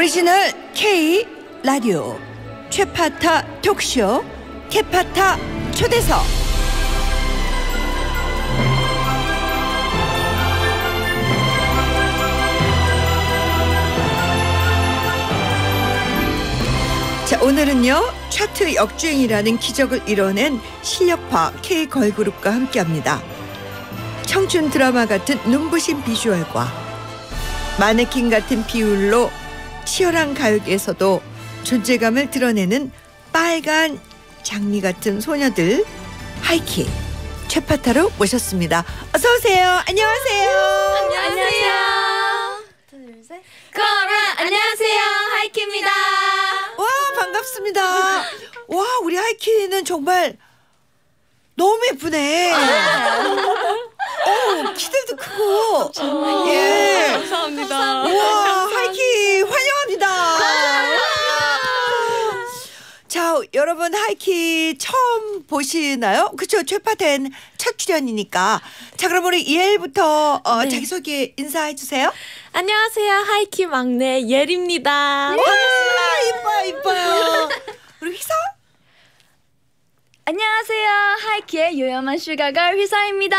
오리지널 K 라디오 최파타 톡쇼 캐파타 초대석. 자, 오늘은요 차트 역주행이라는 기적을 이뤄낸 실력파 K 걸그룹과 함께합니다. 청춘 드라마 같은 눈부신 비주얼과 마네킹 같은 비율로 치열한 가요계에서도 존재감을 드러내는 빨간 장미 같은 소녀들 하이키 최파타로 모셨습니다. 어서 오세요. 안녕하세요. 안녕하세요. 둘, 셋. 거라 안녕하세요. 하이키입니다. 와, 반갑습니다. 와, 우리 하이키는 정말 너무 예쁘네. 키들도 크고. 정말요? 예. 감사합니다. 와, 하이키 환영합니다. 자, 여러분 하이키 처음 보시나요? 그렇죠. 최파텐 첫 출연이니까. 자, 그럼 우리 이엘부터 네. 자기소개 인사해 주세요. 안녕하세요. 하이키 막내 예리입니다. 와, 이뻐요. 우리 휘서? 안녕하세요. 하이키의 요염한 슈가걸 휘서입니다.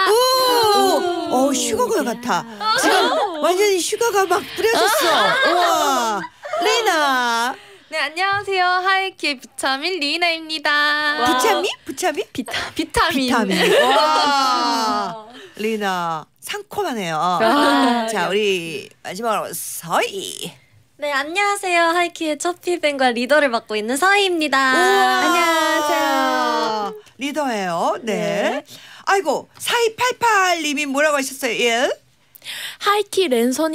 오, 슈가걸 같아. 지금 완전히 슈가가 막 뿌려졌어. 우와, 리나. 네, 안녕하세요. 하이키의 비타민 리나입니다. 부차미? 비타민. 와, 리나 상콤하네요. 자, 우리 마지막으로 서희. 네, 안녕하세요. 하이키의 첫 피뱅과 리더를 맡고 있는 서희입니다. 안녕하세요. 리더예요. 네. 아이고, 4288님이 뭐라고 하셨어요? 예? 하이키 랜선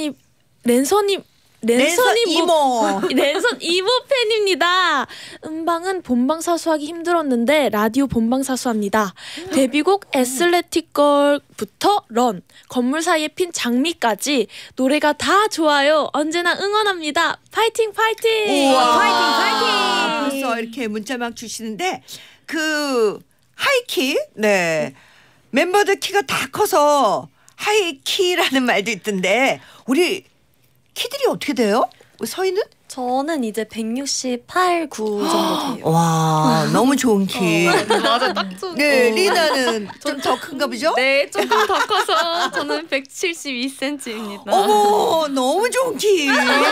이모 팬입니다. 음방은 본방 사수하기 힘들었는데 라디오 본방 사수합니다. 데뷔곡 애슬레틱걸부터 런, 건물 사이에 핀 장미까지 노래가 다 좋아요. 언제나 응원합니다. 파이팅 파이팅. 우와. 파이팅. 벌써 이렇게 문자 막 주시는데 그 하이키 네 멤버들 키가 다 커서 하이키라는 말도 있던데 우리 키들이 어떻게 돼요? 서희는? 저는 이제 168, 9 정도 돼요. 와, 너무 좋은 키. 맞아, 딱 좋은. 네, 리나는 좀 더 큰가 보죠? 네, 조금 더 커서 저는 172cm입니다. 어머, 너무 좋은 키.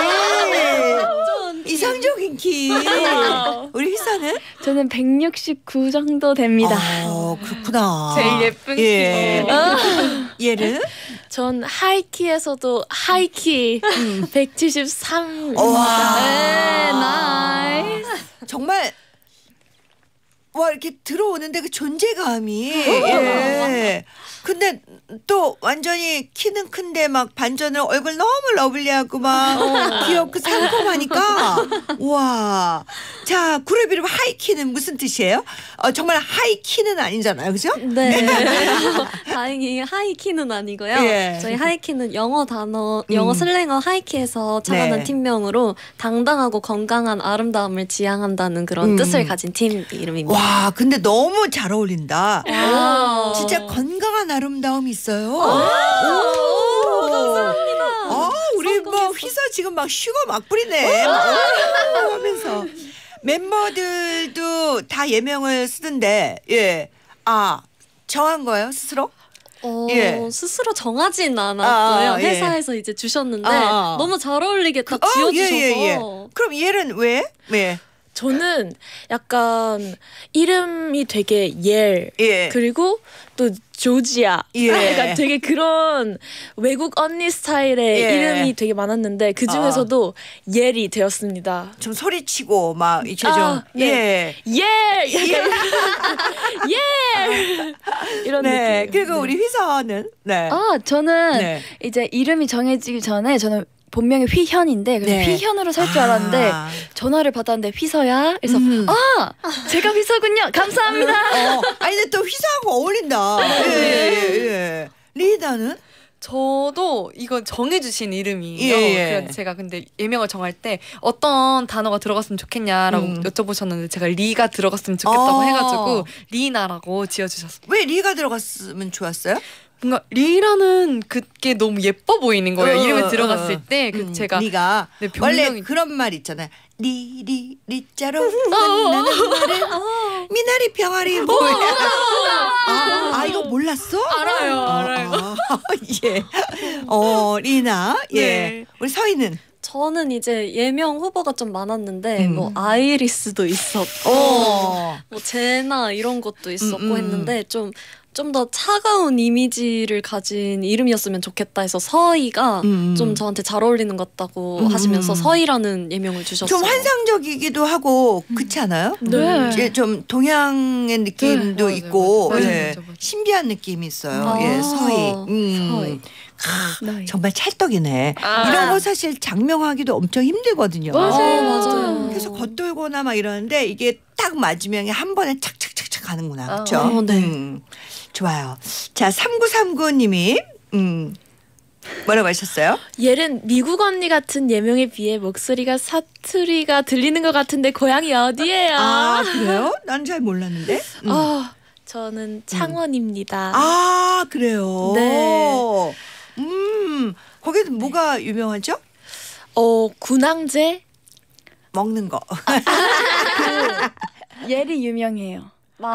이상적인 키. 우리 휘사는? 저는 169 정도 됩니다. 그렇구나. 제일 예쁜 예. 얘는? 전 하이키에서도 하이키 173입니다. 와. 네, 나이스. 정말 와 이렇게 들어오는데 그 존재감이 예. 근데 또 완전히 키는 큰데 막 반전을 얼굴 너무 러블리하고 막 귀엽고 상콤하니까 와. 자, 그룹 이름 하이키는 무슨 뜻이에요? 정말 하이키는 아니잖아요, 그죠? 네. 다행히 하이키는 아니고요. 예. 저희 하이키는 영어 슬랭어 하이키에서 착안한 네. 팀명으로 당당하고 건강한 아름다움을 지향한다는 그런 뜻을 가진 팀 이름입니다. 와, 근데 너무 잘 어울린다. 와우. 진짜 건강한 아름다움이 있어요. 감사합니다. 우리 뭐 휘서 지금 막 슈거 막 뿌리네. 하면서 멤버들도 다 예명을 쓰던데 예. 정한 거예요 스스로? 예. 스스로 정하진 않았고요. 예. 회사에서 이제 주셨는데 아. 너무 잘 어울리게 딱 지어주셔서. 그럼 얘는 왜? 왜? 저는 약간 이름이 되게 예. 그리고 또 조지아. 예. 그러니까 되게 그런 외국 언니 스타일의 예. 이름이 되게 많았는데 그 중에서도 예리 되었습니다. 좀 소리치고 막 이렇게 좀 네. 예. 약간 예. 이런 네. 느낌. 그리고 우리 휘서는 네. 저는 네. 이제 이름이 정해지기 전에 저는 본명이 휘현인데 그래서 네. 휘현으로 살 줄 알았는데 전화를 받았는데 휘서야. 그래서 제가 휘서군요. 감사합니다. 아니 근데 또 휘서하고 어울린다. 예. 리나는? 저도 이거 정해주신 이름이에요. 예. 그래서 제가 근데 예명을 정할 때 어떤 단어가 들어갔으면 좋겠냐라고 여쭤보셨는데 제가 리가 들어갔으면 좋겠다고 해가지고 리나라고 지어주셨어요. 왜 리가 들어갔으면 좋았어요? 뭔가 리라는 그게 너무 예뻐 보이는 거예요. 이름에 들어갔을 어. 때. 그 제가 리가 네, 원래 병명이- 그런 말 있잖아요. 리자로 만나는 말을 미나리 병아리 뭐야? 이거 몰랐어? 알아요. 예. 리나. 예. 네. 우리 서희는 저는 이제 예명 후보가 좀 많았는데 뭐 아이리스도 있었고 뭐 제나 이런 것도 있었고 했는데 좀 더 차가운 이미지를 가진 이름이었으면 좋겠다 해서 서희가 좀 저한테 잘 어울리는 것 같다고 하시면서 서희라는 예명을 주셨어요. 좀 환상적이기도 하고 그렇지 않아요? 네. 이제 좀 동양의 느낌도 맞아요, 있고 맞아요. 예. 맞아요. 신비한 느낌이 있어요. 아, 예, 서희. 서희. 네. 정말 찰떡이네. 이런 거 사실 장명하기도 엄청 힘들거든요. 맞아요. 계속 겉돌거나 막 이러는데 이게 딱 맞으면 한 번에 착착착착 가는구나. 그렇죠? 어, 네. 좋아요. 자, 3939님이 뭐라고 하셨어요? 얘는 미국 언니 같은 예명에 비해 목소리가 사투리가 들리는 것 같은데 고향이 어디예요? 그래요? 난 잘 몰랐는데. 저는 창원입니다. 그래요? 네. 거기는 뭐가 유명하죠? 군항제? 먹는 거. 예리 유명해요.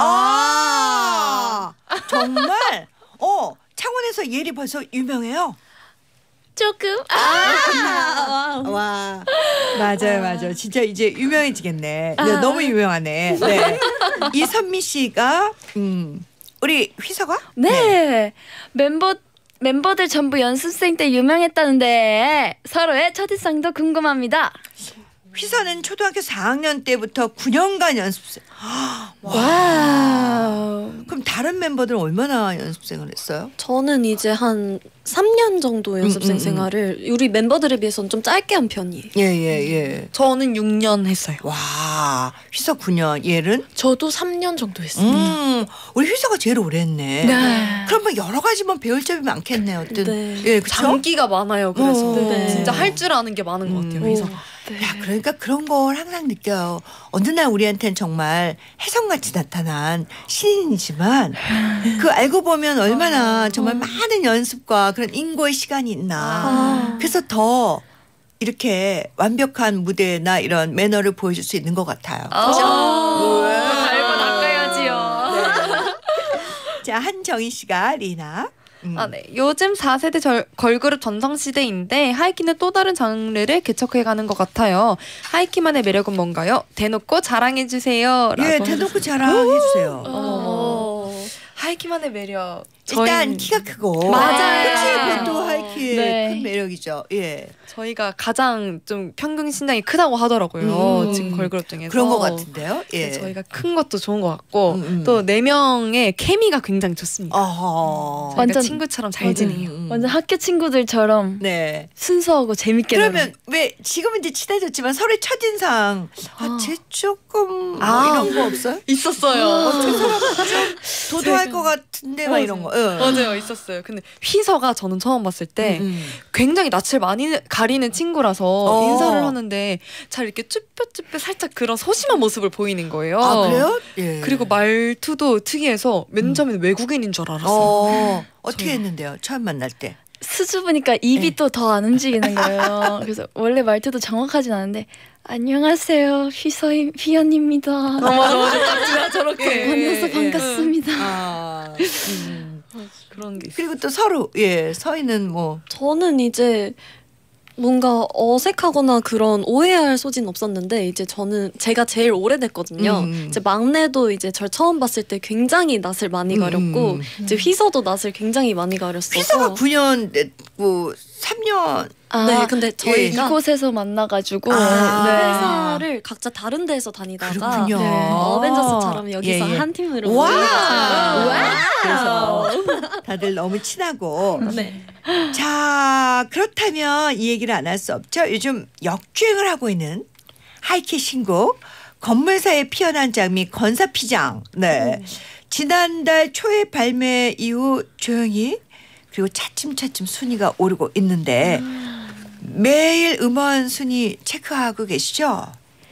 정말? 창원에서 예리 벌써 유명해요? 조금. 와. 맞아요. 진짜 이제 유명해지겠네. 네, 너무 유명하네. 네. 이선미 씨가, 우리 휘서가? 네. 멤버들 전부 연습생 때 유명했다는데 서로의 첫인상도 궁금합니다. 휘서는 초등학교 4학년 때부터 9년간 연습생. 와우. 그럼 다른 멤버들은 얼마나 연습생을 했어요? 저는 이제 한 3년 정도 연습생 생활을 우리 멤버들에 비해서는 좀 짧게 한 편이에요. 예. 저는 6년 했어요. 와, 휘서 9년, 얘는? 저도 3년 정도 했습니다. 우리 휘서가 제일 오래 했네. 네. 그러면 여러 가지만 배울 점이 많겠네요. 어떤. 네. 예, 그쵸? 장기가 많아요. 그래서 네. 진짜 할 줄 아는 게 많은 것 같아요. 그래서 야, 그러니까 그런 걸 항상 느껴요. 어느 날 우리한테는 정말 혜성같이 나타난 신인이지만 그 알고 보면 얼마나 정말 많은 연습과 그런 인고의 시간이 있나. 그래서 더 이렇게 완벽한 무대나 이런 매너를 보여줄 수 있는 것 같아요. 그죠? 달고 닦아야지요. 자, 한정희 씨가 리나. 네. 요즘 4세대 걸그룹 전성시대인데 하이키는 또 다른 장르를 개척해가는 것 같아요. 하이키만의 매력은 뭔가요? 대놓고 자랑해주세요. 예, 대놓고 자랑해주세요. 하이키만의 매력. 일단 키가 크고. 맞아요. 그것도 하이키의 네. 큰 매력이죠. 예. 저희가 가장 좀 평균 신장이 크다고 하더라고요. 지금 걸그룹 중에서. 그런 것 같은데요. 예. 네, 저희가 큰 것도 좋은 것 같고 음. 또 4명의 케미가 굉장히 좋습니다. 어허. 저희가 완전- 친구처럼 잘 지내요. 완전 학교 친구들처럼 네. 순수하고 재밌게 그러면 왜 지금은 이제 친해졌지만 서로의 첫인상 쟤 조금 뭐 이런 거 없어요? 있었어요. 저 사람 좀 도도할 것 같은데 막 이런 거. 응. 맞아요, 있었어요. 근데 휘서가 저는 처음 봤을 때 굉장히 낯을 많이 가리는 친구라서 인사를 하는데 잘 이렇게 쭈뼛쭈뼛 살짝 그런 소심한 모습을 보이는 거예요. 아 그래요? 예. 그리고 말투도 특이해서 맨 처음에는 외국인인 줄 알았어요. 어떻게 했는데요? 처음 만날 때. 수줍으니까 입이 또 더 안 움직이는 거예요. 그래서 원래 말투도 정확하진 않은데 안녕하세요 휘연입니다. 맞아. 저렇게 만나서 반갑습니다. 그런 게 있어요. 그리고 또 서로 서희는 뭐 저는 이제 뭔가 어색하거나 그런 오해할 소지는 없었는데 이제 제가 제일 오래됐거든요. 이제 막내도 이제 절 처음 봤을 때 굉장히 낯을 많이 가렸고 이제 휘서도 낯을 굉장히 많이 가렸어서 휘서가 9년 냈고 3년 네, 근데 저희가 이곳에서 만나가지고 회사를 각자 다른 데에서 다니다가 그렇군요. 어벤져스처럼 여기서 예. 한 팀으로 와. 그래서 다들 너무 친하고. 네. 자, 그렇다면 이 얘기를 안 할 수 없죠. 요즘 역주행을 하고 있는 하이키 신곡 건물사에 피어난 장미 건사피장. 네. 지난달 초에 발매 이후 조용히 그리고 차츰차츰 순위가 오르고 있는데 매일 음원 순위 체크하고 계시죠?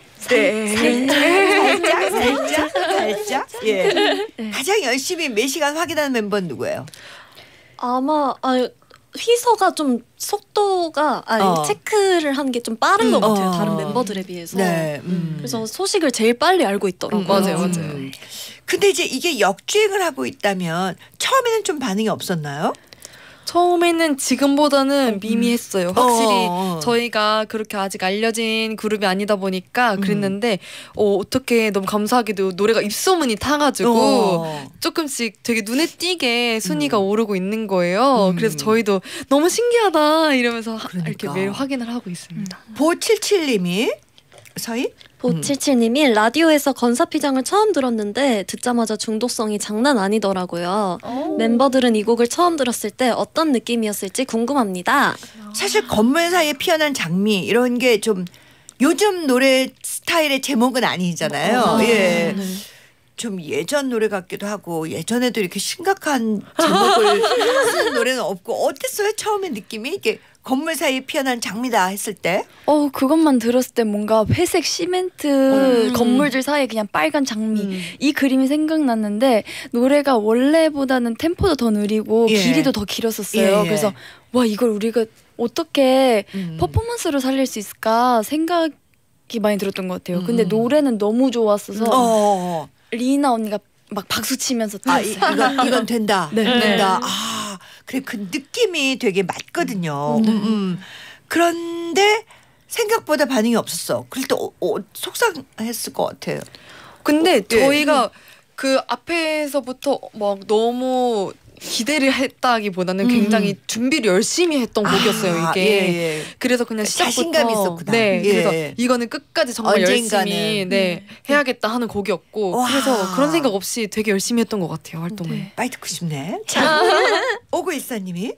네. 살짝. 예. 가장 열심히 매 시간 확인하는 멤버는 누구예요? 아마 휘서가 좀 속도가 체크를 한 게 좀 빠른 것 같아요. 다른 멤버들에 비해서. 네. 그래서 소식을 제일 빨리 알고 있더라고요. 맞아요. 근데 이제 이게 역주행을 하고 있다면 처음에는 좀 반응이 없었나요? 처음에는 지금보다는 미미했어요. 확실히 어. 저희가 그렇게 아직 알려진 그룹이 아니다 보니까 그랬는데 어떻게 너무 감사하게도 노래가 입소문이 타가지고 조금씩 되게 눈에 띄게 순위가 오르고 있는 거예요. 그래서 저희도 너무 신기하다 이러면서 그러니까. 이렇게 매일 확인을 하고 있습니다. 보칠칠님이 서희? 보칠칠님이 라디오에서 건사피장을 처음 들었는데 듣자마자 중독성이 장난 아니더라고요. 멤버들은 이 곡을 처음 들었을 때 어떤 느낌이었을지 궁금합니다. 사실 건물 사이에 피어난 장미 이런 게 좀 요즘 노래 스타일의 제목은 아니잖아요. 예. 좀 예전 노래 같기도 하고 예전에도 이렇게 심각한 제목을 쓰는 노래는 없고 어땠어요? 처음에 느낌이 이게 건물 사이에 피어난 장미다 했을 때? 그것만 들었을 때 뭔가 회색 시멘트 건물들 사이에 그냥 빨간 장미 이 그림이 생각났는데 노래가 원래보다는 템포도 더 느리고 예. 길이도 더 길었었어요. 예. 그래서 와 이걸 우리가 어떻게 퍼포먼스로 살릴 수 있을까 생각이 많이 들었던 것 같아요. 근데 노래는 너무 좋았어서 리나 언니가 막 박수 치면서 이건 된다. 네. 된다. 그래 그 느낌이 되게 맞거든요. 그런데 생각보다 반응이 없었어. 그럴 때 속상했을 것 같아요. 근데 저희가 그 앞에서부터 막 너무 기대를 했다기보다는 굉장히 준비를 열심히 했던 곡이었어요. 이게 예. 그래서 그냥 시작부터 자신감이 있었구나. 네, 예. 그래서 이거는 끝까지 정말 언젠가는. 열심히 해야겠다 하는 곡이었고 와. 그래서 그런 생각 없이 되게 열심히 했던 것 같아요 활동을. 네. 빨리 듣고 싶네. 자, 오구일사님이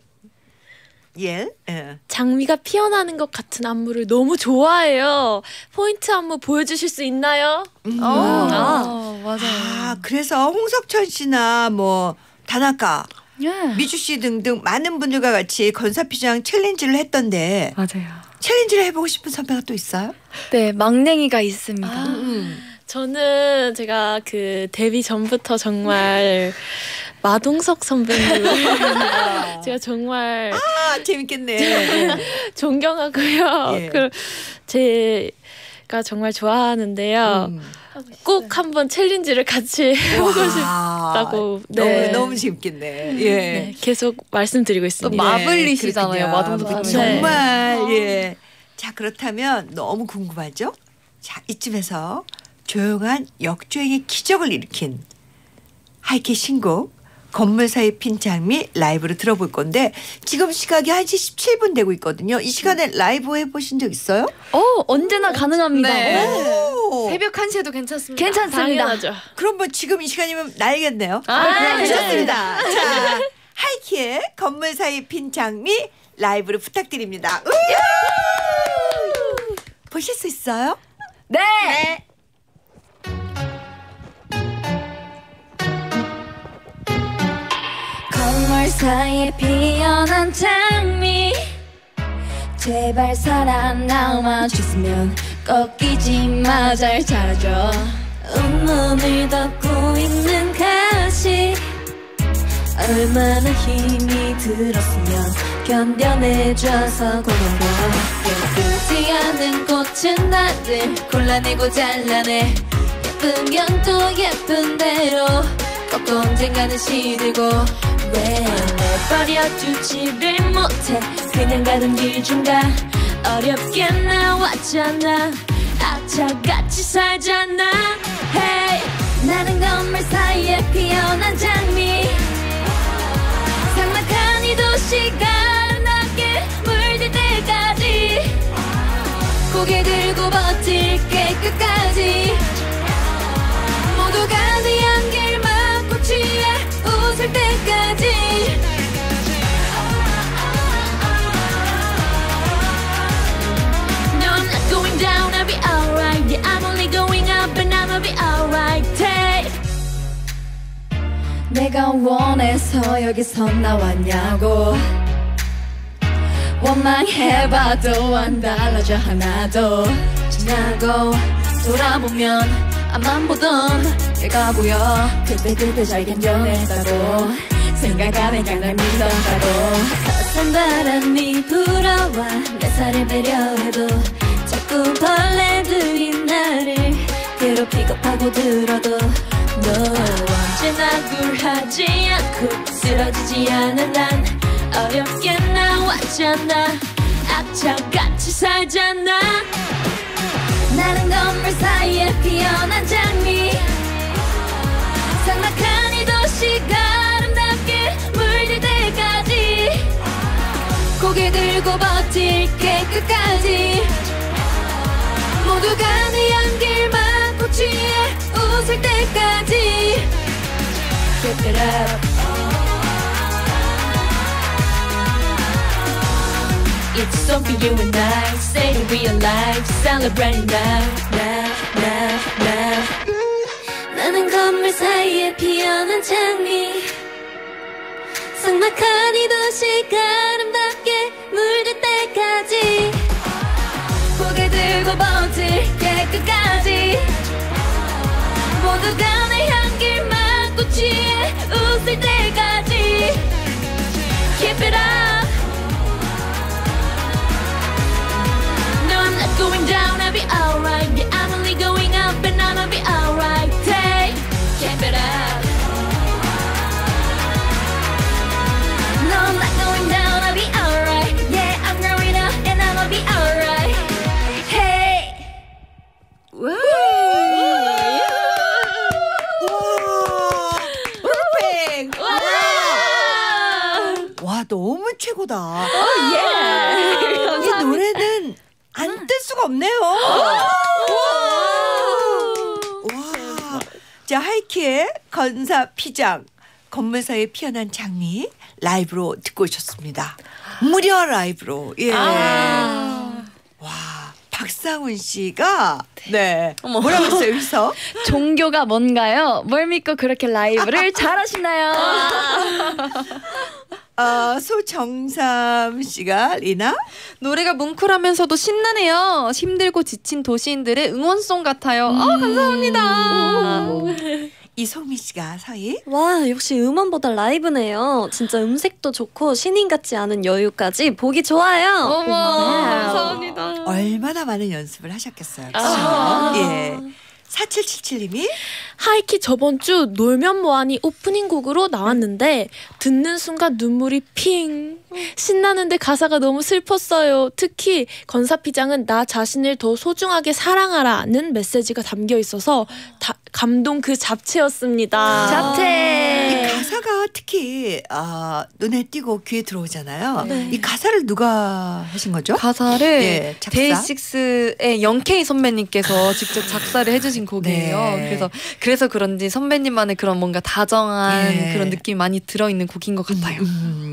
장미가 피어나는 것 같은 안무를 너무 좋아해요. 포인트 안무 보여주실 수 있나요? 맞아요. 그래서 홍석천 씨나 뭐 다나카, 미주 씨 등등 많은 분들과 같이 건사피장 챌린지를 했던데 맞아요. 챌린지를 해보고 싶은 선배가 또 있어요? 네, 막냉이가 있습니다. 저는 제가 그 데뷔 전부터 정말 마동석 선배님 제가 정말 재밌겠네. 존경하고요. 예. 제가 정말 좋아하는데요. 꼭 한번 챌린지를 같이 해보고 싶다고 너무 재밌겠네. 예. 네, 계속 말씀드리고 또 있습니다. 마블릿이잖아요. 마동석 씨. 정말 예. 자 그렇다면 너무 궁금하죠? 자 이쯤에서 조용한 역주행의 기적을 일으킨 하이키 신곡 건물 사이 핀 장미 라이브로 들어볼 건데 지금 시각이 1시 17분 되고 있거든요. 이 시간에 라이브 해보신 적 있어요? 언제나 가능합니다. 네. 오. 새벽 1시에도 괜찮습니다. 괜찮습니다. 당연하죠. 그럼 뭐 지금 이 시간이면 날겠네요. 네. 좋습니다. 자 하이키의 건물 사이 핀 장미 라이브로 부탁드립니다. 보실 수 있어요? 네. 건물 사이에 피어난 장미 제발 살아남아 줬으면 꺾이지 마 잘 자라줘 온몸을 덮고 있는 가시 얼마나 힘이 들었으면 견뎌내줘서 고마워 예쁘지 않은 꽃은 다들 골라내고 잘라내 예쁘면 또 예쁜 대로 꼭 언젠가는 시들고 왜 내버려두지를 못해 그냥 가는 길 중간 어렵게 나왔잖아 악착같이 살잖아 Hey 나는 건물 사이에 피어난 장미 삭막한 이 도시가 낮게 물들 때까지 고개 들고 버틸게 끝까지 모두가 내 안길 막고 취해 웃을 때까지 No, I'm not going down, I'll be alright Yeah, I'm only going up and I'ma be alright hey. 내가 원해서 여기서 나왔냐고 원망해봐도 안 달라져 하나도 지나고 돌아보면 앞만 보던 내가 보여 그때 잘 견뎌냈다고 생각하면 강한 미성가도 낯선 바람이 불어와 내 살을 배려해도 자꾸 벌레들이 나를 괴롭히고 파고들어도 너 언제나 굴하지 않고 쓰러지지 않은 난 어렵게 나왔잖아 악착같이 살잖아 나는 건물 사이에 피어난 장미 삭막한 이 도시가 아름답게 물들 때까지 고개 들고 버틸게 끝까지 모두가 내 향기만 꽃이에 웃을 때까지 Keep it up It's something you and I say in real life Celebrating now, now, now, now 나는 건물 사이에 피어난 장미 삭막한 이 도시가 아름답게 물들 때까지 고개 들고 버틸게 끝까지 모두가 내 향기만 꽃이에 웃을 때까지 Keep it up No, I'm not going down, I'll be alright Yeah, I'm only going up and I'ma be alright Hey, keep it up No, I'm not going down, I'll be alright Yeah, I'm growing up and I'ma be alright Hey 와, 퍼펙트. 와, 너무 최고다. 이 노래는 안 뜰 수가 없네요. 와, 자 하이키의 건사 피장 건물 사이에 피어난 장미 라이브로 듣고 오셨습니다. 무려 라이브로. 예. 와, 박상훈 씨가 네 뭐라고 했어요 여기서? 종교가 뭔가요? 뭘 믿고 그렇게 라이브를 잘하시나요? 소정삼 씨가 리나 노래가 뭉클하면서도 신나네요. 힘들고 지친 도시인들의 응원송 같아요. 감사합니다. 이송미 씨가 서희 와 역시 음원보다 라이브네요. 진짜 음색도 좋고 신인 같지 않은 여유까지 보기 좋아요. 어머 감사합니다. 얼마나 많은 연습을 하셨겠어요. 예. 4777님이 하이키 저번 주 놀면 뭐하니 오프닝 곡으로 나왔는데 듣는 순간 눈물이 핑 신나는데 가사가 너무 슬펐어요. 특히 건사피장은 나 자신을 더 소중하게 사랑하라는 메시지가 담겨 있어서 감동 그 잡채였습니다. 잡채. 이 가사가 특히 눈에 띄고 귀에 들어오잖아요. 이 가사를 누가 하신 거죠? 가사를 예, 작사? 데이식스의 영케이 선배님께서 직접 작사를 해주신 곡이에요. 네. 그래서 그런지 선배님만의 그런 뭔가 다정한 예. 그런 느낌이 많이 들어있는 곡인 것 같아요.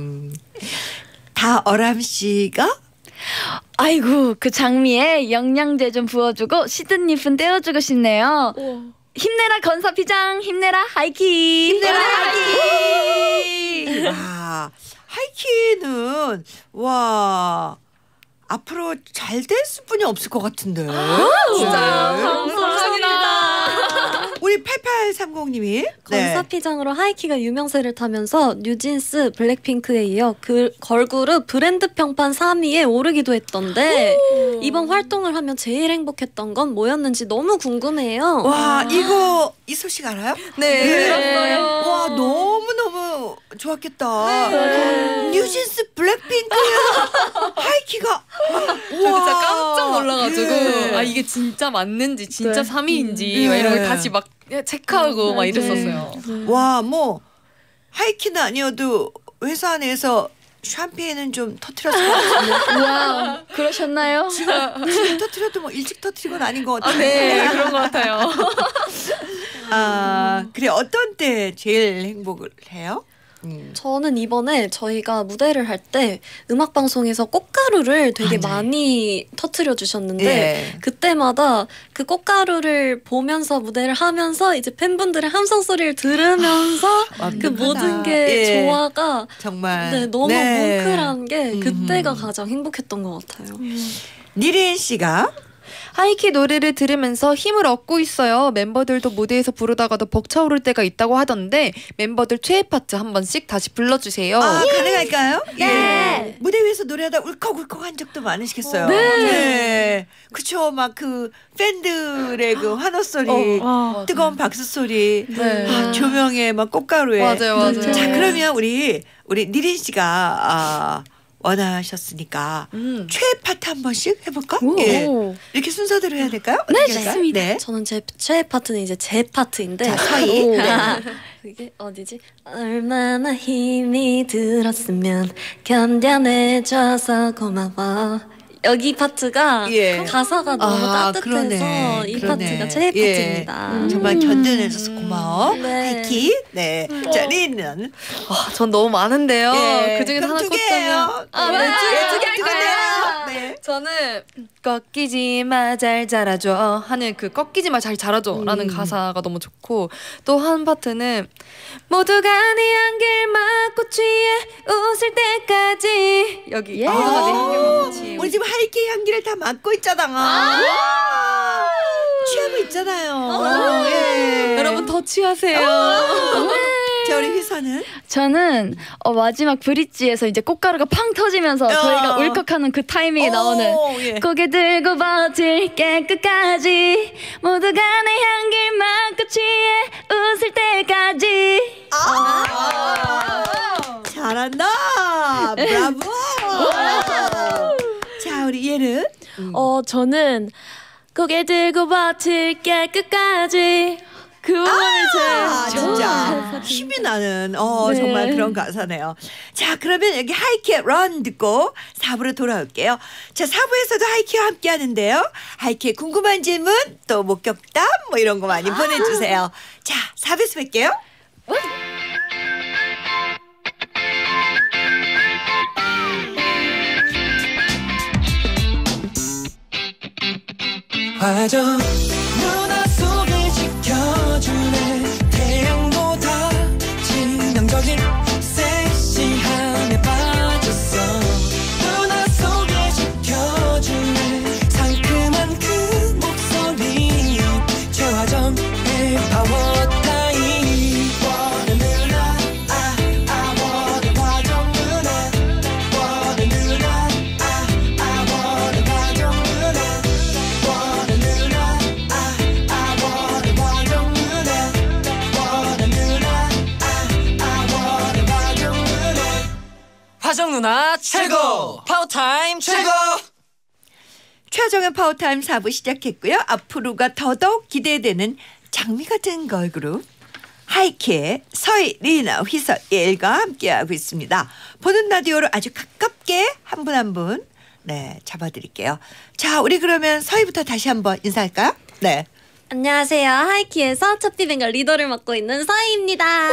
다어람 씨가 아이고 그 장미에 영양제 좀 부어주고 시든 잎은 떼어주고 싶네요. 힘내라 건사피장 힘내라 하이키 힘내라 하이키. 와 하이키는 와 앞으로 잘 될 수뿐이 없을 것 같은데. 진짜요? 감사합니다. 우리 8830님이 건사피장으로 하이키가 유명세를 타면서 뉴진스, 블랙핑크에 이어 그 걸그룹 브랜드 평판 3위에 오르기도 했던데 이번 활동을 하면 제일 행복했던 건 뭐였는지 너무 궁금해요. 와 이거 이 소식 알아요? 네, 들었어요. 와 너무 좋았겠다. 뉴진스 블랙핑크야 하이키가 저 진짜 깜짝 놀라가지고 예. 이게 진짜 맞는지 진짜 3위인지 막 이런 걸 다시 막 체크하고 막 이랬었어요. 와 뭐 하이키는 아니어도 회사 내에서 샴페인은 좀 터트렸을 것 같은데. 와 그러셨나요? 지금 터트려도 뭐 일찍 터트리건 아닌 것 같아요. 네 그런 것 같아요. 그래 어떤 때 제일 행복을 해요? 저는 이번에 저희가 무대를 할 때 음악방송에서 꽃가루를 되게 많이 터트려 주셨는데 예. 그때마다 그 꽃가루를 보면서 무대를 하면서 이제 팬분들의 함성 소리를 들으면서 그 완벽하다. 모든 게 예. 조화가 정말 너무 뭉클한 게 음. 그때가 가장 행복했던 것 같아요. 니린 씨가 하이키 노래를 들으면서 힘을 얻고 있어요. 멤버들도 무대에서 부르다가도 벅차오를 때가 있다고 하던데 멤버들 최애 파트 한 번씩 다시 불러주세요. 아, 가능할까요? 네. 예. 무대 위에서 노래하다 울컥울컥 한 적도 많으시겠어요. 네. 그쵸. 막 그 팬들의 그 환호 소리, 뜨거운 박수 소리, 네. 조명에 막 꽃가루에. 맞아요. 자, 그러면 우리 니린 씨가 원하셨으니까 최애 파트 한 번씩 해볼까? 예. 이렇게 순서대로 해야 될까요? 네, 좋습니다. 좋습니다. 네. 저는 제 최애 파트는 이제 제 파트인데. 자, 서희. 이게 어디지? 얼마나 힘이 들었으면 견뎌내줘서 고마워. 여기 파트가 예. 가사가 너무 따뜻해서 그러네. 이 그러네. 파트가 최애 예. 파트입니다. 정말 견뎌내줘서 고마워. 네. 하이키. 네. 자, 리는. 전 너무 많은데요. 예. 그 중에서 그럼 하나 두 개예요. 꼽자면 네. 두개 할까요? 네. 저는 꺾이지 마 잘 자라줘 하는 그 꺾이지 마 잘 자라줘라는 가사가 너무 좋고 또 한 파트는 모두가 네 안길 막고 취해 웃을 때까지 여기 모두가 내 안길 막고 취해 우리 지금 하이키 향기를 다 맡고 있잖아. 취하고 있잖아요. 예. 여러분 더 취하세요. 자, 우리 휘서는 저는 마지막 브릿지에서 이제 꽃가루가 팡 터지면서 저희가 울컥하는 그 타이밍에 나오는 예. 고개 들고 버틸게 끝까지 모두가 내 향길 맡고 취해 웃을 때까지. 잘한다. 브라보. 자, 우리 얘는 저는 고개 들고 버틸게 끝까지. 그 부분을 진짜 힘이 나는 정말 그런 가사네요. 자, 그러면 여기 하이키의 런 듣고 4부로 돌아올게요. 자, 4부에서도 하이키와 함께 하는데요. 하이키의 궁금한 질문 또 목격담 뭐 이런 거 많이 보내주세요. 자, 4부에서 뵐게요. 화정 누나 속을 지켜주네 태양보다 치명적인 섹시함에 빠졌어 누나 속을 지켜주네 상큼한 그 목소리 최화정의 파워타임 원해 누나 원해 화정 누나 원해 누나 원해 화정 누나 화정 누나 최고 파워타임 최고 최정의 파워타임 4부 시작했고요. 앞으로가 더더욱 기대되는 장미 같은 걸그룹 하이키의 서희, 리나, 휘서, 예일과 함께하고 있습니다. 보는 라디오로 아주 가깝게 한 분 한 분 네, 잡아드릴게요. 자, 우리 그러면 서희부터 다시 한번 인사할까요? 네. 안녕하세요. 하이키에서 첫비뱅가 리더를 맡고 있는 서희입니다.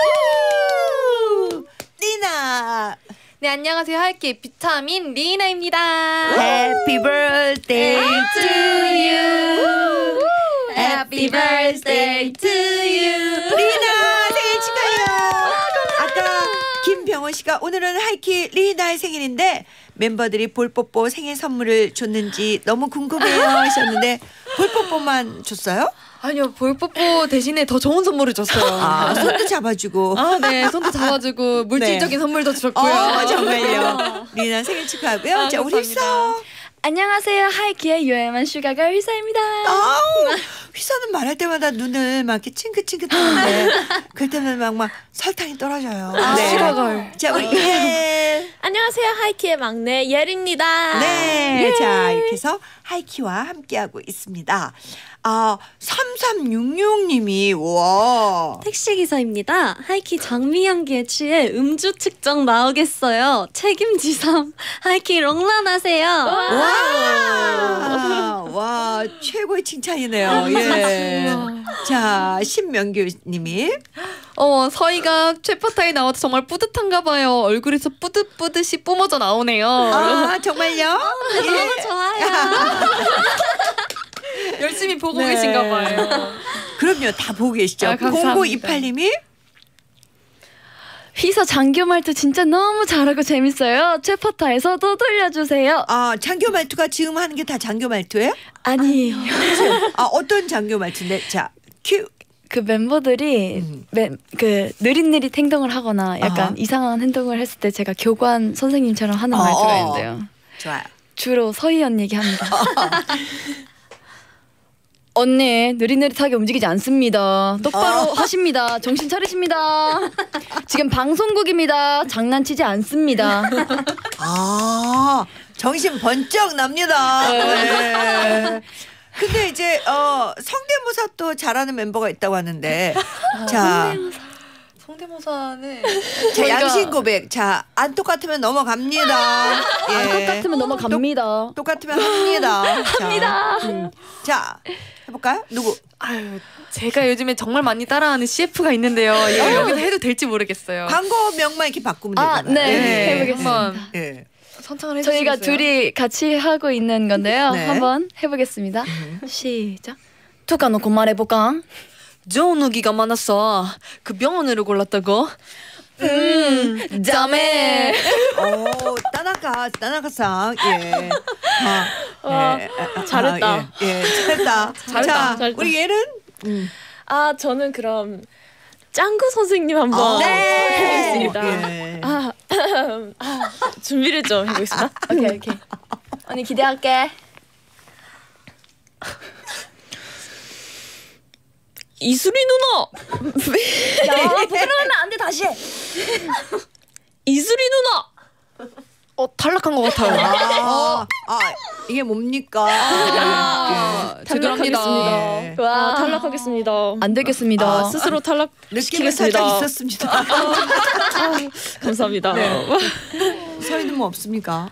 리나. 네 안녕하세요. 하이키 비타민 리나입니다. Happy birthday to you. Happy birthday to you. 리나 생일 축하해요. 아까 김병원 씨가 오늘은 하이키 리나의 생일인데 멤버들이 볼뽀뽀 생일 선물을 줬는지 너무 궁금해요 하셨는데 볼뽀뽀만 줬어요? 아니요 볼뽀뽀 대신에 더 좋은 선물을 줬어요. 손도 잡아주고. 네 손도 잡아주고 물질적인 선물도 줬고요. 정말요. 리나 생일 축하하고요. 자, 우리 휘서. 안녕하세요. 하이키의 요염한 슈가걸 휘서입니다. 휘서는 말할 때마다 눈을 막 이렇게 찡긋찡긋하는데 그럴 때는 막 설탕이 떨어져요. 슈가걸. 자, 우리 예. 안녕하세요. 하이키의 막내 예리입니다. 네. 자, 이렇게 해서 하이키와 함께하고 있습니다. 3366님이 와. 택시기사입니다. 하이키 장미 향기에 취해 음주 측정 나오겠어요. 책임지삼. 하이키 롱런하세요. 와, 최고의 칭찬이네요. 예. 자, 신명규님이 서희가 최파타에 나와서 정말 뿌듯한가 봐요. 얼굴에서 뿌듯뿌듯이 뿜어져 나오네요. 정말요? 너무 좋아요. 열심히 보고 계신가 봐요. 그럼요. 다 보고 계시죠. 감사합니다. 0928님이 휘서 장교 말투 진짜 너무 잘하고 재밌어요. 최퍼타에서도 들려주세요. 아 장교 말투가 지금 하는 게 다 장교 말투예요? 아니에요. 아 어떤 장교 말투인데? 자 큐. 그 멤버들이 그 느릿느릿 행동을 하거나 약간 아하. 이상한 행동을 했을 때 제가 교관 선생님처럼 하는 말투가 있는데요. 좋아요. 주로 서희연 얘기합니다. 언니 느릿느릿하게 움직이지 않습니다. 똑바로 하십니다. 정신 차리십니다. 지금 방송국입니다. 장난치지 않습니다. 아 정신 번쩍 납니다. 네. 근데 이제 성대모사 또 잘하는 멤버가 있다고 하는데 자 성대모사는 자, 양심 고백. 자, 안 똑같으면 넘어갑니다. 예. 똑같으면 넘어갑니다. 똑같으면 합니다. 합니다. 자, 해볼까요? 누구? 아유, 제가 요즘에 정말 많이 따라하는 CF가 있는데요. 이거 여기서 해도 될지 모르겠어요. 광고명만 이렇게 바꾸면 아, 되잖아요. 네. 예. 해보겠습니다. 한번 예. 선창을 해주시겠어요? 저희가 둘이 같이 하고 있는 건데요. 네. 한번 해보겠습니다. 시작. 투가 놓고 말해볼까? 좋은 후기가 많았어. 그 병원으로 골랐다고? 다음에 오, 따나가상. 예. 잘했다. 예, 잘했다. 자, 잘했다. 우리 얘는 아 저는 그럼 짱구 선생님 한번 해보겠습니다. 예. 준비를 좀 해보겠습니다. 오케이. 언니 기대할게. 이수리 누나, 야 부끄러우면 안 돼. 다시 해. 이수리 누나. 탈락한 것 같아요. 이게 뭡니까? 죄송합니다. 예. 와 탈락하겠습니다. 안 되겠습니다. 스스로 느낌은 탈락시키겠습니다. 살짝 있었습니다. 감사합니다. 서희는 뭐 없습니까?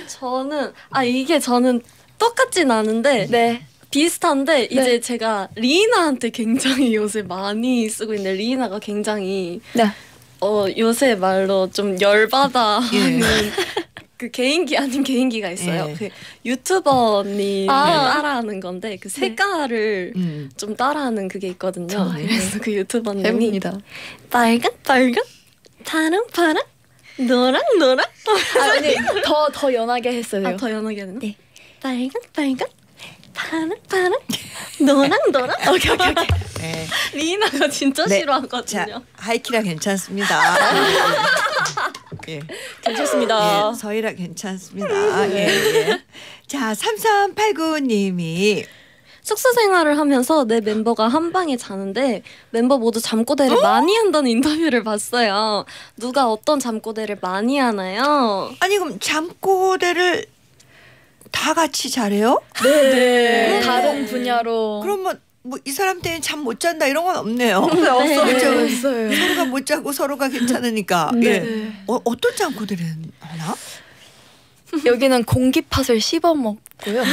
저는 똑같진 않은데 네. 비슷한데 이제 제가 리나한테 굉장히 요새 많이 쓰고 있는데 리나가 굉장히 네. 요새 말로 좀 열받아 예. 하는 그 개인기 아닌 개인기가 있어요. 예. 그 유튜버 언니 따라하는 건데 그 색깔을 좀 따라하는 그게 있거든요. 그래서 그 유튜버 언니 해봅니다. 빨간 파랑 노랑 언니 더 연하게 했어요. 더 연하게 하는 네. 빨간 파랑 노랑 오케이. 네. 리나가 진짜 네. 싫어하거든요. 자, 하이키라 괜찮습니다. 예. 괜찮습니다. 예, 서희라 괜찮습니다. 예. 자, 3389님이 숙소 생활을 하면서 내 멤버가 한 방에 자는데 멤버 모두 잠꼬대를 많이 한다는 인터뷰를 봤어요. 누가 어떤 잠꼬대를 많이 하나요? 아니 그럼 잠꼬대를 다 같이 잘해요? 네. 다른 분야로. 그러면 뭐 이 사람 때문에 잠 못 잔다 이런 건 없네요. 네. 없어요. 있어요. 서로가 못 자고 서로가 괜찮으니까. 예. 어떤 잠꼬대를 하나? 여기는 공기팟을 씹어 먹고요.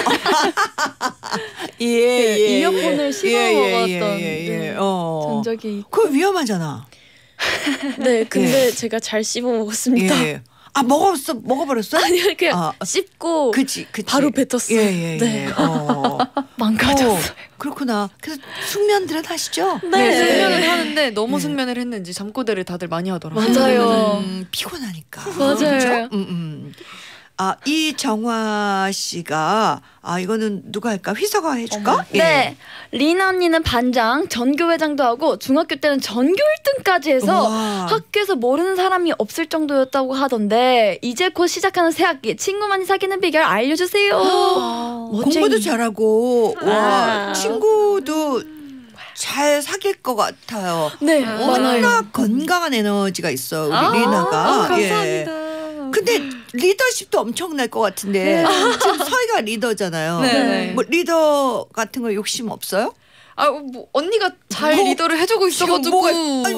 예. 이어폰을 씹어 먹었던 예. 전적이. 그거 위험하잖아. 네, 근데 제가 잘 씹어 먹었습니다. 예. 아 먹어버렸어? 아니 그냥 씹고 그치. 바로 뱉었어요. 예. 네. 망가졌어요. 그렇구나. 그래서 숙면들은 하시죠? 네, 숙면을 하는데 너무 숙면을 했는지 잠꼬대를 다들 많이 하더라고요. 맞아요. 피곤하니까. 맞아요. 아, 이정화 씨가 이거는 누가 할까? 휘서가 해줄까? 네. 리나 언니는 반장, 전교회장도 하고 중학교 때는 전교 1등까지 해서 우와. 학교에서 모르는 사람이 없을 정도였다고 하던데 이제 곧 시작하는 새학기 친구 많이 사귀는 비결 알려주세요. 공부도 잘하고 아. 친구도 잘 사귈 것 같아요. 네. 워낙 건강한 에너지가 있어 우리 리나가. 감사합니다. 근데 리더십도 엄청날 것 같은데 지금 서희가 리더잖아요. 네. 뭐 리더 같은 거 욕심 없어요? 뭐 언니가 잘 뭐, 리더를 해주고 있어가지고.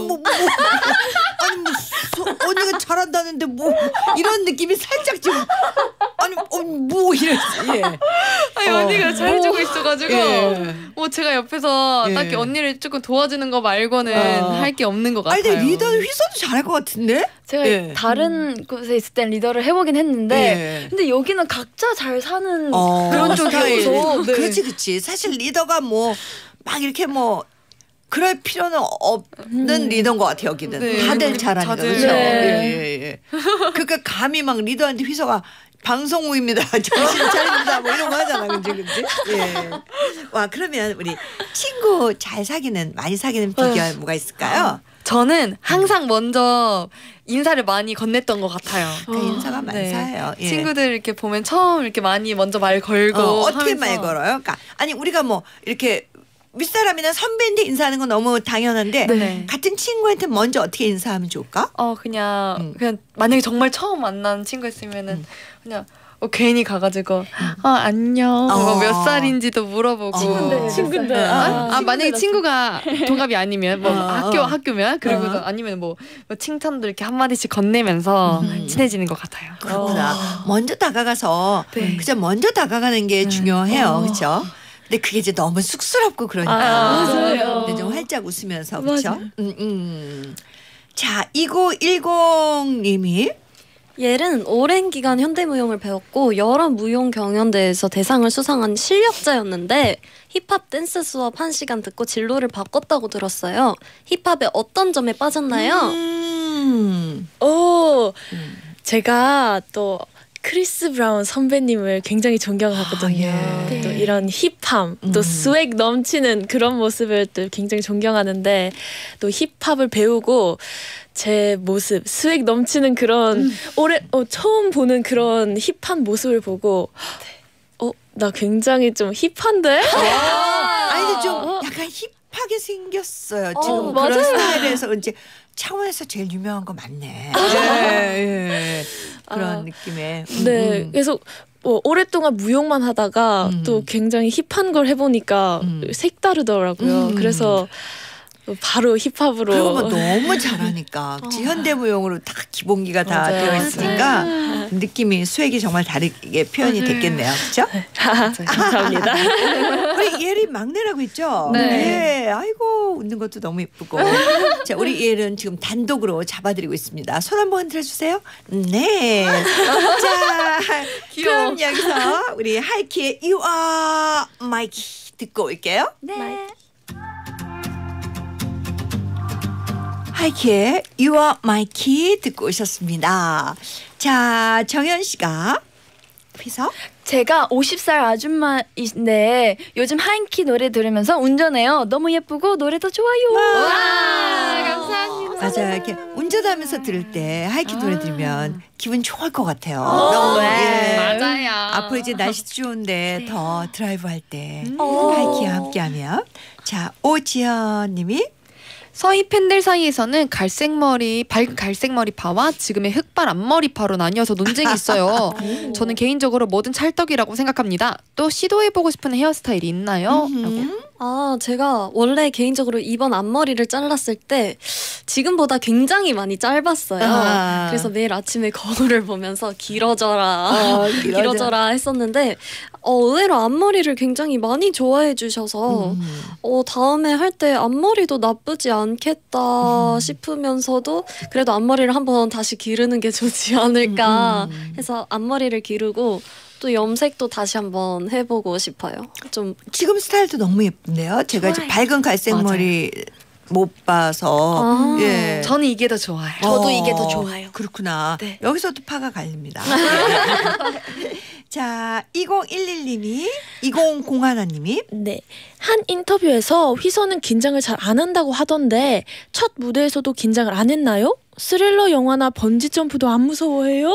언니가 잘한다는데 뭐 이런 느낌이 살짝 지금 이랬어. 언니가 잘 해주고 있어가지고 예. 뭐 제가 옆에서 예. 딱히 언니를 조금 도와주는 거 말고는 할 게 없는 것 같아요. 아니 근데 리더는 휘서도 잘할 것 같은데? 제가 예. 다른 곳에 있을 땐 리더를 해보긴 했는데 예. 근데 여기는 각자 잘 사는 그런 쪽이어서 네. 그렇지. 사실 리더가 뭐 막 이렇게 뭐 그럴 필요는 없는 리더인 것 같아요. 여기는 네. 다들 잘하니까 다들. 그렇죠. 네. 예. 그러니까 감히 막 리더한테 휘서가 방송국입니다. 정신 차립니다. 뭐 이런 거 하잖아. 그지? 예. 와 그러면 우리 친구 잘 사귀는 많이 사귀는 비결 뭐가 있을까요? 저는 항상 먼저 인사를 많이 건넸던 것 같아요. 그 인사가 만사예요. 예. 친구들 이렇게 보면 처음 이렇게 많이 먼저 말 걸고 어떻게 하면서 말 걸어요? 그러니까 아니 우리가 뭐 이렇게 윗사람이나 선배인데 인사하는 건 너무 당연한데 네. 같은 친구한테 먼저 어떻게 인사하면 좋을까? 그냥 만약에 정말 처음 만난 친구였으면은 그냥 괜히 가가지고 안녕 뭐 몇 살인지도 물어보고 친구인데. 만약에 친구가 동갑이 아니면 뭐 학교면 그리고 아니면 뭐 칭찬도 이렇게 한 마디씩 건네면서 친해지는 것 같아요. 그렇구나. 먼저 다가가서 그저 먼저 다가가는 게 중요해요. 그렇죠? 근데 그게 이제 너무 쑥스럽고 그러니까 맞아요. 근데 좀 활짝 웃으면서 그렇죠? 자 2910님이 얘는 오랜 기간 현대무용을 배웠고 여러 무용 경연대회에서 대상을 수상한 실력자였는데 힙합 댄스 수업 1시간 듣고 진로를 바꿨다고 들었어요. 힙합의 어떤 점에 빠졌나요? 제가 또 크리스 브라운 선배님을 굉장히 존경하거든요. 예. 또 이런 힙함, 또 스웩 넘치는 그런 모습을 또 굉장히 존경하는데 또 힙합을 배우고 제 모습, 스웩 넘치는 그런 처음 보는 그런 힙한 모습을 보고 나 굉장히 좀 힙한데? 아니 좀 약간 힙하게 생겼어요. 지금 그런 맞아요. 스타일에서 이제 창원에서 제일 유명한 거 맞네. 예. 그런 느낌의. 네, 그래서 오랫동안 무용만 하다가 또 굉장히 힙한 걸 해보니까 색다르더라고요. 그래서 바로 힙합으로. 그리고 뭐 너무 잘하니까 현대무용으로 다 기본기가 다 맞아요. 되어 있으니까 느낌이 수액이 정말 다르게 표현이 됐겠네요. 그렇죠? 감사합니다. 우리 예리 막내라고 했죠? 네. 아이고 웃는 것도 너무 예쁘고. 자 우리 예리는 지금 단독으로 잡아드리고 있습니다. 손 한번 흔들어 주세요. 네. 자 그럼 여기서 우리 하이키의 You Are My Key 듣고 올게요. 네. 하이키의 You Are My Key 듣고 오셨습니다. 자 정현 씨가 휘서 제가 50살 아줌마인데 요즘 하이키 노래 들으면서 운전해요. 너무 예쁘고 노래도 좋아요. 감사합니다. 맞아요. 이렇게 운전하면서 들을 때 하이키 노래 들으면 기분 좋을 것 같아요. 너무 맞아요. 앞으로 이제 날씨 좋은데 더 드라이브 할 때 하이키와 함께하면 자 오지연님이 서희 팬들 사이에서는 밝은 갈색머리파와 지금의 흑발 앞머리파로 나뉘어서 논쟁이 있어요. 저는 개인적으로 뭐든 찰떡이라고 생각합니다. 또 시도해보고 싶은 헤어스타일이 있나요? 라고. 제가 원래 개인적으로 이번 앞머리를 잘랐을 때 지금보다 굉장히 많이 짧았어요. 그래서 매일 아침에 거울을 보면서 길어져라 했었는데 의외로 앞머리를 굉장히 많이 좋아해 주셔서 다음에 할 때 앞머리도 나쁘지 않겠다 싶으면서도 그래도 앞머리를 한번 다시 기르는 게 좋지 않을까 해서 앞머리를 기르고 또 염색도 다시 한번 해보고 싶어요. 좀 지금 스타일도 너무 예쁜데요. 제가 이제 밝은 갈색 머리 못 봐서 예. 저는 이게 더 좋아요. 저도 이게 더 좋아요. 그렇구나. 네. 여기서도 파가 갈립니다. 자 2011님이 2001님이 네. 한 인터뷰에서 휘서는 긴장을 잘 안 한다고 하던데 첫 무대에서도 긴장을 안 했나요? 스릴러 영화나 번지 점프도 안 무서워해요?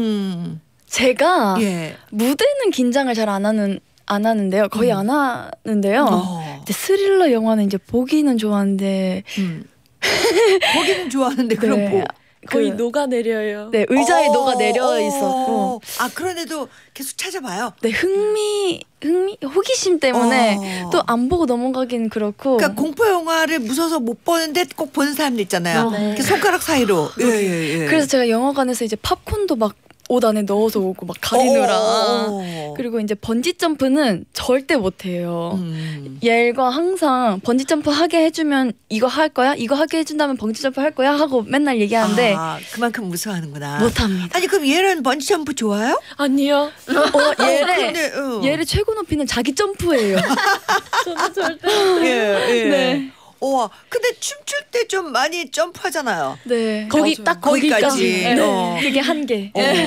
제가 예. 무대는 긴장을 잘 안 하는데요. 거의 안 하는데요. 근데 스릴러 영화는 이제 보기는 좋아하는데 보기는 좋아하는데 그럼 네. 뭐 거의 녹아내려요. 네, 의자에 녹아 내려 있었고 그런데도 계속 찾아봐요. 네, 호기심 때문에 또 안 보고 넘어가긴 그렇고. 그러니까 공포 영화를 무서워서 못 보는데 꼭 보는 사람들 있잖아요. 이렇게 손가락 사이로. 예. 그래서 제가 영화관에서 이제 팝콘도 막 옷 안에 넣어서 오고 막 가리느라. 그리고 이제 번지 점프는 절대 못 해요. 얘가 항상 번지 점프 하게 해주면 이거 할 거야? 이거 하게 해준다면 번지 점프 할 거야? 하고 맨날 얘기하는데 그만큼 무서워하는구나. 못합니다. 아니 그럼 얘는 번지 점프 좋아요? 아니요. 얘를 최고 높이는 자기 점프예요. 저는 절대. 예. 네. 근데 춤출 때 좀 많이 점프하잖아요. 네. 거기 맞아요. 딱 거기까지. 거기까지. 어. 그게 한계.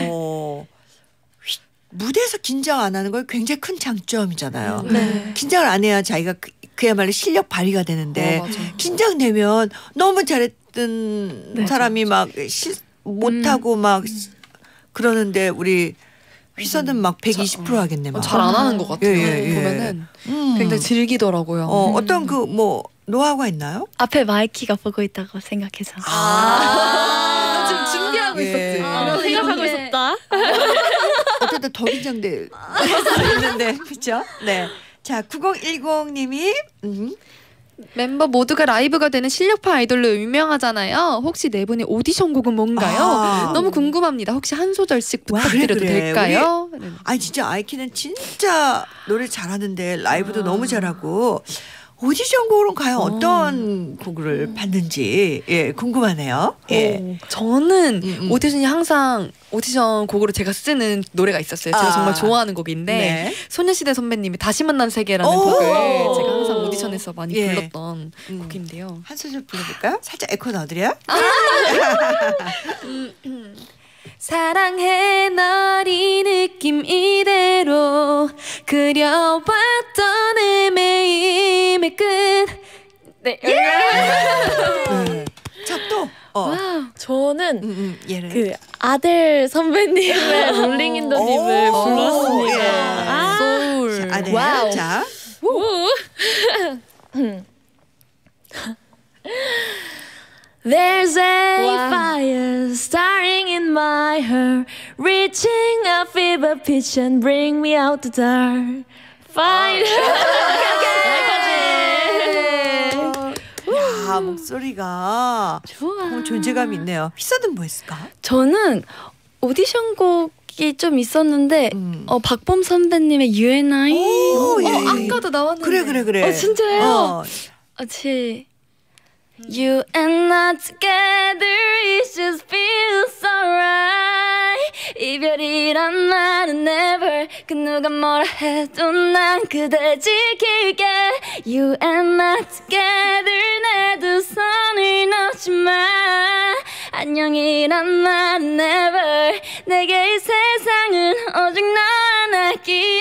무대에서 긴장 안 하는 걸 굉장히 큰 장점이잖아요. 네. 긴장을 안 해야 자기가 그야말로 실력 발휘가 되는데 맞아. 긴장되면 너무 잘했던 사람이 막 못하고 막 그러는데 우리 휘서는 막 120% 하겠네. 막. 잘 안 하는 것 같아요. 예. 보면은 굉장히 즐기더라고요. 어떤 그 뭐 노하우가 있나요? 앞에 마이키가 보고 있다고 생각해서. 너 지금 준비하고 예. 있었지. 나 생각하고 있었다. 어쨌든 더 긴장돼 있는데 그렇죠? 네. 자 9010님이 멤버 모두가 라이브가 되는 실력파 아이돌로 유명하잖아요. 혹시 네 분의 오디션 곡은 뭔가요? 너무 궁금합니다. 혹시 한 소절씩 부탁드려도 그래. 될까요? 아니 진짜 아이키는 진짜 노래 잘하는데 라이브도 너무 잘하고 오디션 곡은 과연 어떤 곡을 받는지 궁금하네요. 예. 저는 오디션이 항상 오디션 곡으로 제가 쓰는 노래가 있었어요. 제가 정말 좋아하는 곡인데 네. 소녀시대 선배님이 다시 만난 세계라는 곡을 제가 항상 오디션에서 많이 불렀던 곡인데요. 한 소절 불러볼까요? 살짝 에코 넣어드려요? 사랑해 널 이 느낌 이대로 그려왔던 헤매임의 끝. 네. 자 또. 저는 얘를. 그 아델 선배님의 롤링 인 더 딥을 불렀습니다. 예. 소울. 네. 와우. 자. There's a fire starting in my heart, reaching a fever pitch and bring me out the dark. Fire. 야 목소리가 너무 존재감이 있네요. 휘서는 뭐 했을까? 저는 오디션 곡이 좀 있었는데 박범 선배님의 UNI. 아까도 나왔는데. 그래. 진짜요? You and I together it just feels alright. 이별이란 말은 never. 그 누가 뭐라 해도 난 그댈 지킬게. You and I together 내 두 손을 놓지 마. 안녕이란 말은 never. 내게 이 세상은 오직 너 하나기에.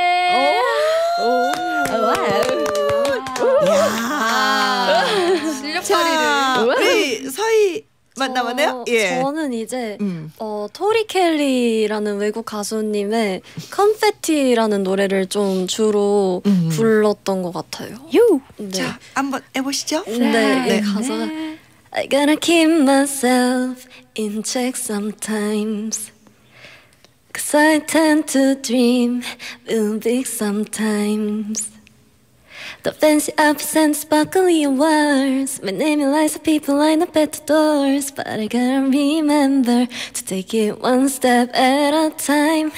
자, 우리 서희 만나보네요. 예. 저는 이제 토리 켈리라는 외국 가수님의 컨페티라는 노래를 좀 주로 불렀던 것 같아요. 네. 자, 한번 해보시죠. 네, 가사가 I gotta keep myself in check sometimes. Cause I tend to dream real big sometimes. The fancy ups and sparkly awards. My name in lights of people line up at the doors. But I gotta remember to take it one step at a time.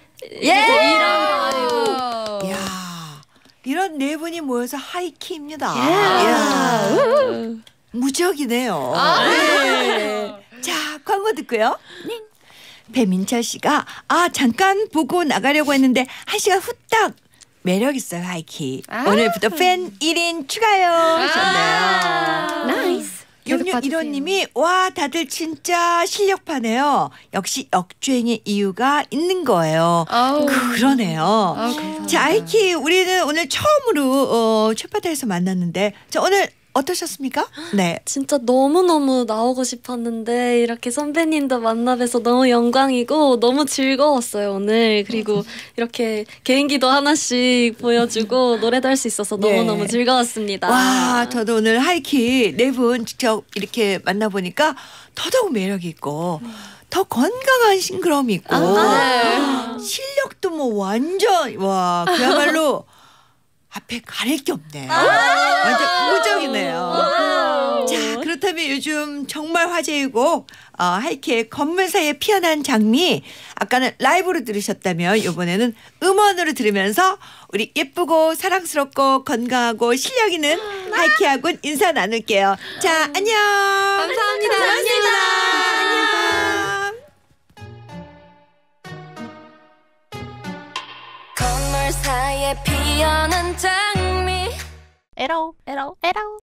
야, 이런 네 분이 모여서 하이키입니다. 야, 무적이네요. 네. 자, 광고 듣고요. 네. 배민철 씨가 잠깐 보고 나가려고 했는데 1시간 후딱 매력 있어요 하이키. 오늘부터 팬 1인 추가요 하셨네요. 나이스. 6615님이 와 다들 진짜 실력파네요. 역시 역주행의 이유가 있는 거예요. 그러네요. 감사합니다. 자 하이키 우리는 오늘 처음으로 최파타에서 만났는데 자 오늘 어떠셨습니까? 네. 진짜 너무너무 나오고 싶었는데 이렇게 선배님도 만나 뵈서 너무 영광이고 너무 즐거웠어요 오늘. 그리고 이렇게 개인기도 하나씩 보여주고 노래도 할 수 있어서 너무너무 즐거웠습니다. 와 저도 오늘 하이키 네 분 직접 이렇게 만나보니까 더더욱 매력이 있고 더 건강한 싱그러움이 있고 실력도 뭐 완전 와 그야말로 앞에 가릴 게 없네. 완전 우정이네요. 자 그렇다면 요즘 정말 화제이고 하이키의 건물 사이에 피어난 장미 아까는 라이브로 들으셨다면 이번에는 음원으로 들으면서 우리 예쁘고 사랑스럽고 건강하고 실력 있는 하이키하고 인사 나눌게요. 자 안녕. 감사합니다. 안녕. 건물 사이에 피어난 장미 에러